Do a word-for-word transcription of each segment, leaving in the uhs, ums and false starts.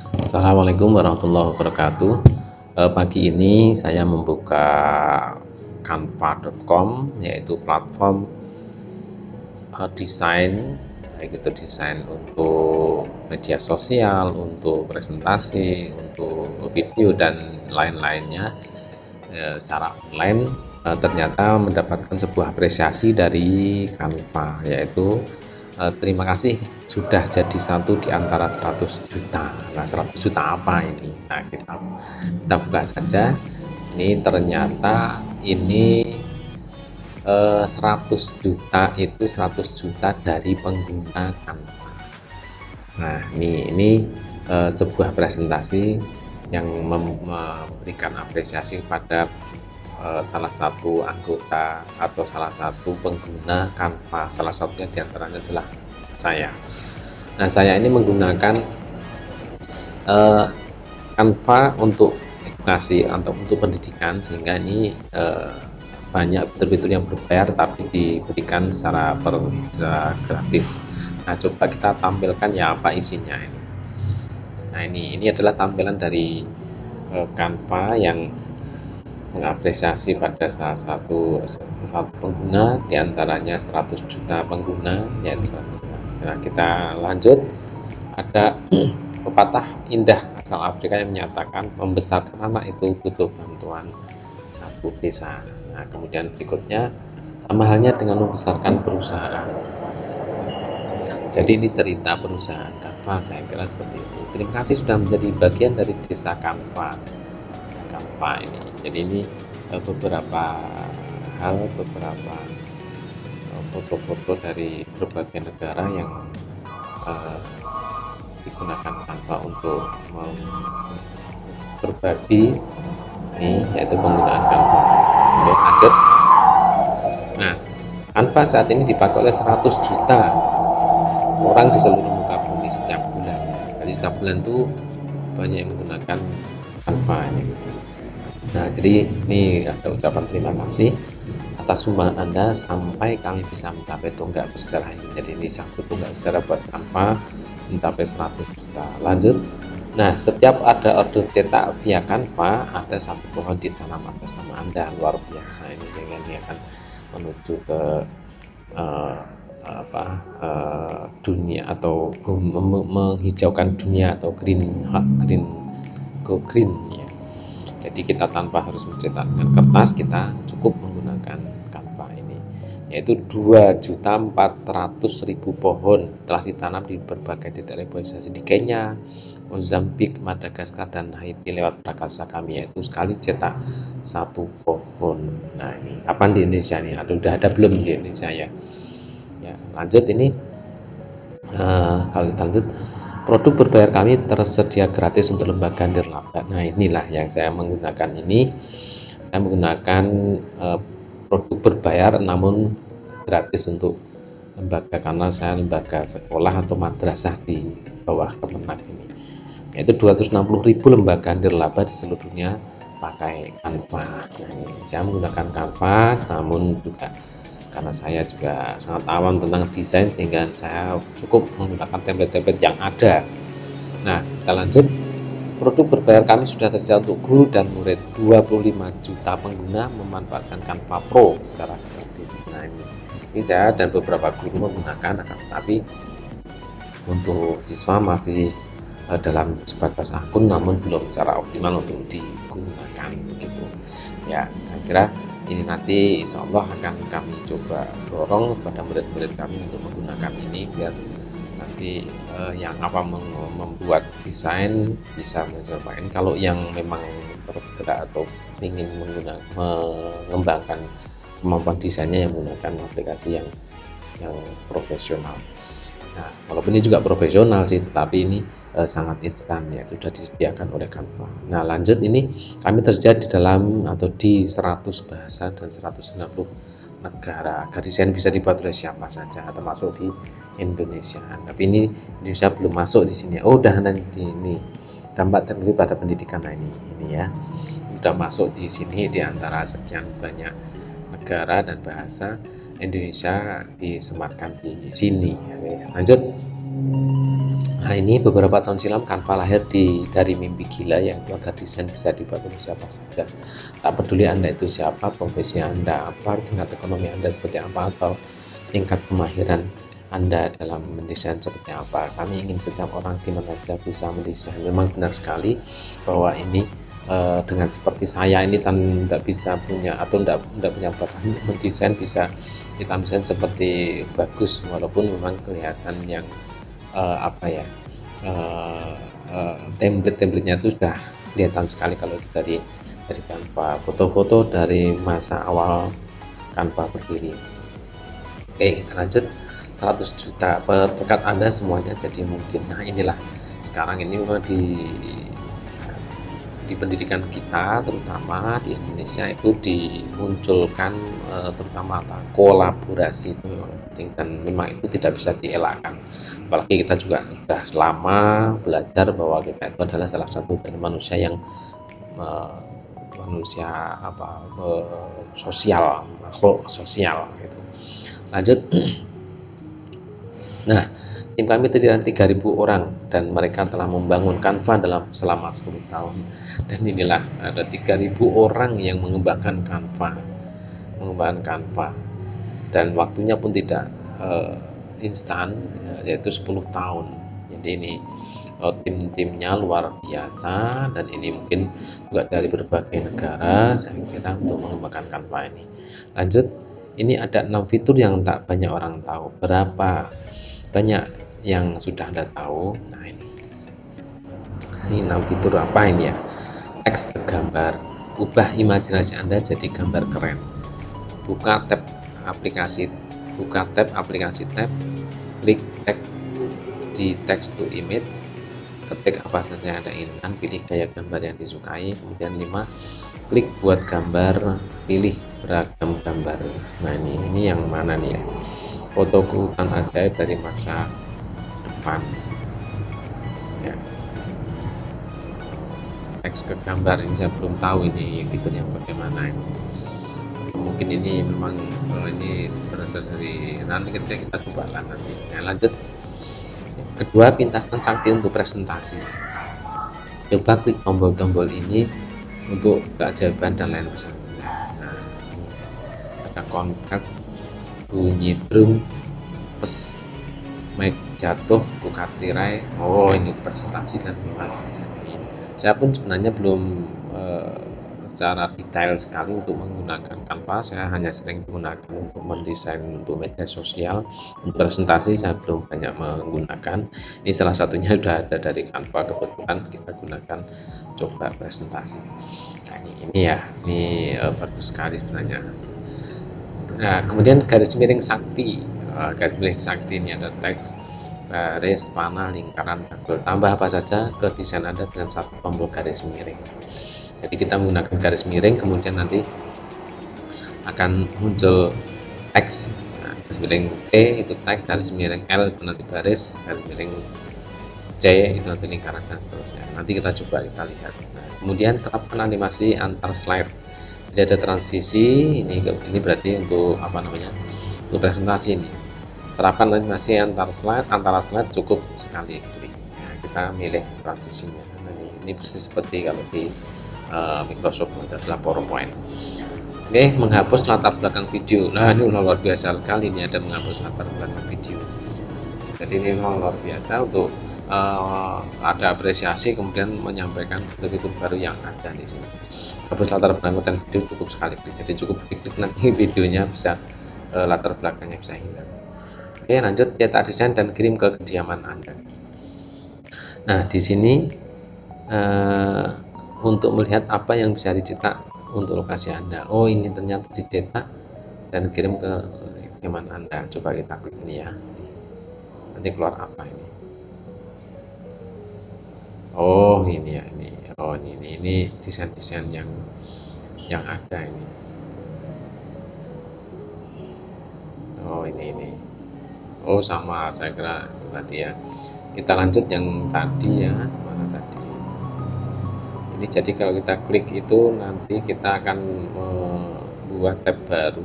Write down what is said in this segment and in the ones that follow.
Assalamualaikum warahmatullahi wabarakatuh. Eh, pagi ini saya membuka canva titik com, yaitu platform eh, desain, baik itu desain untuk media sosial, untuk presentasi, untuk video dan lain-lainnya eh, secara online. Eh, ternyata mendapatkan sebuah apresiasi dari Canva, yaitu eh, terima kasih sudah jadi satu di antara seratus juta. Nah, seratus juta apa ini? Nah, kita kita buka saja. Ini ternyata ini eh, seratus juta itu seratus juta dari pengguna Canva. Nah, ini ini eh, sebuah presentasi yang memberikan apresiasi pada eh, salah satu anggota atau salah satu pengguna Canva. Salah satunya diantaranya adalah saya. Nah, saya ini menggunakan eh, Canva untuk edukasi atau untuk pendidikan, sehingga ini eh, banyak fitur-fitur yang berbayar tapi diberikan secara, per, secara gratis. Nah, coba kita tampilkan ya apa isinya ini. Nah, ini ini adalah tampilan dari eh, Canva yang mengapresiasi pada salah satu satu pengguna, diantaranya seratus juta pengguna, yaitu seratus juta. Nah, kita lanjut. Ada pepatah indah asal Afrika yang menyatakan membesarkan anak itu butuh bantuan satu desa. Nah, kemudian berikutnya sama halnya dengan membesarkan perusahaan. Jadi ini cerita perusahaan Canva, saya kira seperti itu. Terima kasih sudah menjadi bagian dari desa Canva. Canva ini. Jadi ini eh, beberapa hal, beberapa eh, foto-foto dari berbagai negara yang eh, digunakan Canva untuk berbagi, ini yaitu penggunaan Canva. Untuk lanjut. Nah, Canva saat ini dipakai oleh seratus juta orang di seluruh muka bumi setiap bulan. Jadi setiap bulan itu banyak yang menggunakan Canva ini. Nah, jadi ini ada ucapan terima kasih atas sumbangan Anda sampai kami bisa mencapai tonggak bersejarah ini. Jadi ini satu tonggak bersejarah buat Canva mencapai seratus juta. Lanjut. Nah, setiap ada order cetak via Canva, ada satu pohon ditanam atas nama Anda. Luar biasa ini, sehingga ini akan menuju ke uh, apa uh, dunia atau menghijaukan dunia atau green green go green ya. Jadi kita tanpa harus mencetak dengan kertas, kita cukup menggunakan Canva ini, yaitu dua juta empat ratus ribu pohon telah ditanam di berbagai titik reboisasi di Kenya, Mozambik, Madagaskar, dan Haiti lewat prakarsa kami, yaitu sekali cetak satu pohon. Nah, ini kapan di Indonesia nih? Ada udah ada belum di Indonesia ya? Ya, lanjut ini uh, kalau kita lanjut, produk berbayar kami tersedia gratis untuk lembaga nirlaba. Nah, inilah yang saya menggunakan ini. Saya menggunakan uh, produk berbayar namun gratis untuk lembaga, karena saya lembaga sekolah atau madrasah di bawah Kemenak ini. Yaitu dua ratus enam puluh ribu lembaga nirlaba di seluruh dunia pakai Canva. Nah, ini saya menggunakan Canva, namun juga karena saya juga sangat awam tentang desain, sehingga saya cukup menggunakan template-template yang ada. Nah, kita lanjut. Produk berbayar kami sudah tersedia untuk guru dan murid. Dua puluh lima juta pengguna memanfaatkan Canva Pro secara gratis. Nah, ini, ini saya dan beberapa guru menggunakan, akan tetapi untuk siswa masih uh, dalam sebatas akun, namun belum secara optimal untuk digunakan begitu. Ya, saya kira ini nanti insya Allah akan kami coba dorong kepada murid-murid kami untuk menggunakan ini, biar nanti eh, yang apa membuat desain bisa mencoba ini. Kalau yang memang bergerak atau ingin menggunakan mengembangkan kemampuan desainnya, yang menggunakan aplikasi yang yang profesional. Nah, walaupun ini juga profesional sih, tetapi ini eh, sangat instan ya, sudah disediakan oleh Canva. Nah, lanjut, ini kami tersedia di dalam atau di seratus bahasa dan seratus sembilan puluh negara. Agar desain bisa dibuat oleh siapa saja, termasuk di Indonesia. Tapi ini Indonesia belum masuk di sini. Oh, udah nanti ini dampak teknologi pada pendidikan. Nah, ini ini ya, sudah masuk di sini di antara sekian banyak negara dan bahasa. Indonesia disematkan di sini. Lanjut. Nah, ini beberapa tahun silam Canva lahir di dari mimpi gila, yaitu agar desain bisa dibuat oleh siapa saja. Tak peduli Anda itu siapa, profesi Anda apa, tingkat ekonomi Anda seperti apa, atau tingkat kemahiran Anda dalam mendesain seperti apa. Kami ingin setiap orang di Indonesia bisa mendesain. Memang benar sekali bahwa ini eh, dengan seperti saya ini tidak bisa punya atau tidak tidak punya bakat mendesain, bisa kita desain seperti bagus, walaupun memang kelihatan yang uh, apa ya uh, uh, template-templatenya itu sudah kelihatan sekali kalau dari dari Canva, foto-foto dari masa awal Canva berdiri. Oke, kita lanjut. Seratus juta per berkat Anda semuanya jadi mungkin. Nah, inilah sekarang ini memang di di pendidikan kita, terutama di Indonesia, itu dimunculkan uh, terutama kolaborasi itu penting, dan memang itu tidak bisa dielakkan. Apalagi kita juga sudah lama belajar bahwa kita itu adalah salah satu dari manusia yang uh, manusia apa uh, sosial, makhluk sosial gitu. Lanjut. Nah, tim kami terdiri dari tiga ribu orang dan mereka telah membangun Canva dalam selama sepuluh tahun. Dan inilah ada tiga ribu orang yang mengembangkan Canva, mengembangkan Canva, dan waktunya pun tidak uh, instan, yaitu sepuluh tahun. Jadi ini uh, tim-timnya luar biasa, dan ini mungkin juga dari berbagai negara saya kira untuk mengembangkan Canva ini. Lanjut, ini ada enam fitur yang tak banyak orang tahu. Berapa banyak yang sudah Anda tahu? Nah, ini ini enam fitur apa ini ya? Teks ke gambar, ubah imajinasi Anda jadi gambar keren. Buka tab aplikasi buka tab aplikasi tab, klik tag di text to image, ketik apa saja yang Anda inginkan, pilih gaya gambar yang disukai. Kemudian lima, klik buat gambar, pilih beragam gambar. Nah, ini ini yang mana nih ya? Fotoku hutan ajaib dari masa depan ya. Teks ke gambar ini saya belum tahu ini tipe yang bagaimana ini. Mungkin ini memang oh, ini berasal dari nanti kita kita coba lah nanti. Nah, lanjut. Kedua, pintasan sakti untuk presentasi. Coba klik tombol-tombol ini untuk keajaiban dan lain sebagainya. Nah, ada kontak, bunyi drum, pes, mic jatuh, buka tirai. Oh, ini presentasi dan memang saya pun sebenarnya belum uh, secara detail sekali untuk menggunakan Canva. Saya hanya sering menggunakan untuk mendesain untuk media sosial. Untuk presentasi saya belum banyak menggunakan. Ini salah satunya sudah ada dari Canva, kebetulan kita gunakan coba presentasi. Nah, ini, ini ya, ini uh, bagus sekali sebenarnya. Nah, kemudian garis miring sakti. Uh, garis miring sakti ini ada teks, garis, panah, lingkaran, dagel. Tambah apa saja ke desain Anda dengan satu tombol garis miring. Jadi kita menggunakan garis miring, kemudian nanti akan muncul teks. Nah, garis miring T itu teks, garis miring L itu nanti baris, garis miring C itu nanti lingkaran, dan seterusnya. Nanti kita coba kita lihat. Nah, kemudian terapkan animasi antar slide. Jadi ada transisi, ini ini berarti untuk apa namanya? Untuk presentasi ini. Terapkan animasi antar slide, antara slide cukup sekali klik. Nah, kita milih transisinya. Nah, ini, ini persis seperti kalau di uh, Microsoft itu adalah PowerPoint. Oke, menghapus latar belakang video. Nah, ini luar biasa sekali, ini ada menghapus latar belakang video. Jadi ini memang luar biasa untuk uh, ada apresiasi, kemudian menyampaikan fitur baru yang ada di sini. Hapus latar belakang video cukup sekali klik. Jadi cukup klik nanti videonya bisa uh, latar belakangnya bisa hilang. Oke, lanjut, cetak desain dan kirim ke kediaman Anda. Nah, di sini uh, untuk melihat apa yang bisa dicetak untuk lokasi Anda. Oh, ini ternyata dicetak dan kirim ke kediaman Anda. Coba kita klik ini ya. Nanti keluar apa ini? Oh, ini ya, ini. Oh, ini ini, ini desain-desain yang yang ada ini. Oh, ini ini. Oh, sama, saya kira itu tadi ya. Kita lanjut yang tadi ya, mana tadi. Ini jadi kalau kita klik itu nanti kita akan membuat tab baru.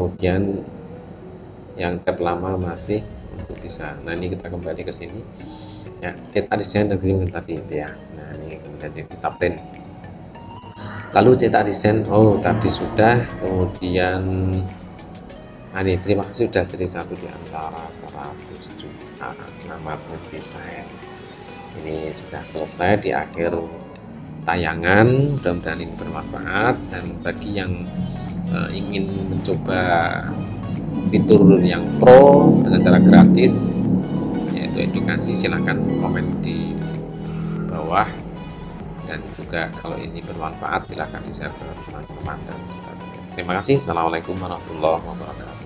Kemudian yang tab lama masih untuk bisa. Nah, ini kita kembali ke sini. ya, cetak desain dan bikin tadi itu ya. Nah ini kemudian kita print, lalu cetak desain, oh tadi sudah. Kemudian nah ini terima kasih sudah jadi satu di antara seratus juta, selamat mendesain. Ini sudah selesai di akhir tayangan, mudah-mudahan ini bermanfaat. Dan bagi yang uh, ingin mencoba fitur yang pro dengan cara gratis yaitu edukasi, silahkan komen di bawah. Dan juga kalau ini bermanfaat silahkan di share ke teman-teman dan saudara. Terima kasih. Assalamualaikum warahmatullahi wabarakatuh.